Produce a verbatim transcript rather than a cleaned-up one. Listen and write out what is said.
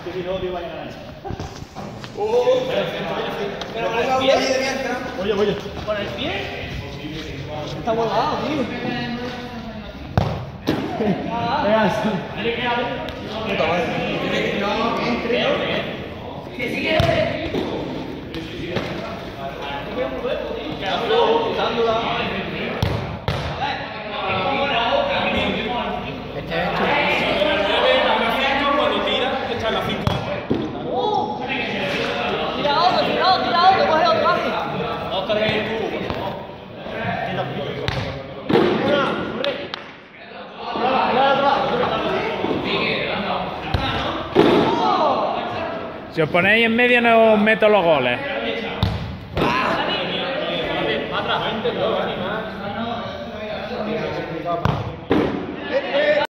Que si no, tío, vaya a ganar. ¡Oh! Pero ponga uno ahí de mientras. Oye, oye. ¿Con el pie? Está volado, tío. Venga, sí. Puta madre. No, que entre. Que sigue. Dándola. Cuando tira, está en la cinco. Tira otro, tira otro, tira otro, coge otro, vale. Vamos a cargar el cubo. Si os ponéis en medio no os meto los goles. Atrás.